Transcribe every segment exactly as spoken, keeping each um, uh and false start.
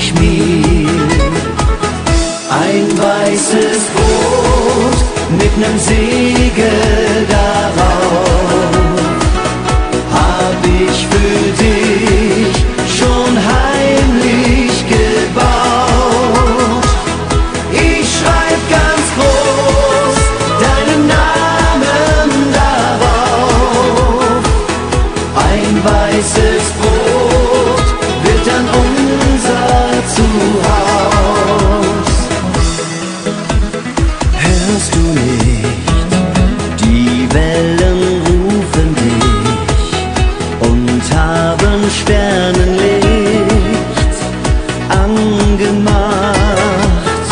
ich mir ein weißes Brot mit nem Segel darauf. Hab ich für dich schon heimlich gebaut. Ich schreib ganz groß deinen Namen darauf. Ein weißes Brot wird dann unser Zuhause. Hörst du nicht, die Wellen rufen dich und haben Sternenlicht angemacht.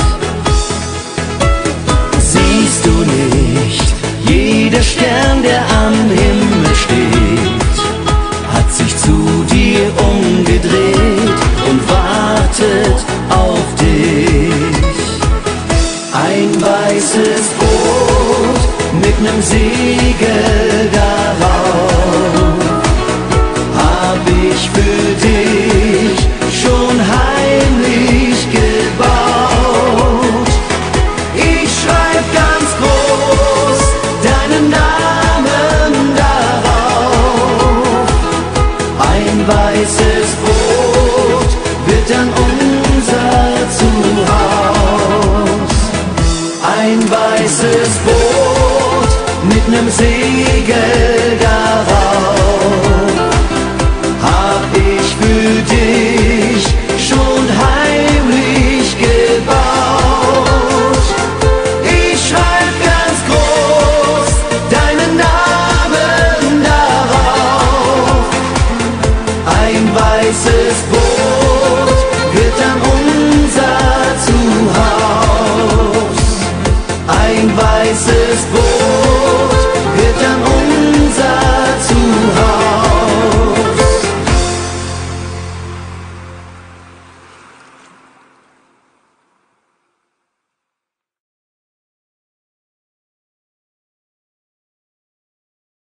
Siehst du nicht, jeder Stern, der am Himmel steht, hat sich zu dir umgedreht und wartet auf dich. Ein weißes Brot mit nem Segel darauf hab ich für dich schon heimlich gebaut. Ich schreib ganz groß deinen Namen darauf. Ein weißes Brot wird dann unser Zuhause. Ein weißes Brot mit nem Segel darauf hab ich für dich schon heimlich gebaut. Ich schreib ganz groß deinen Namen darauf. Ein weißes Brot wird dann unser Zuhause. Ein weißes Brot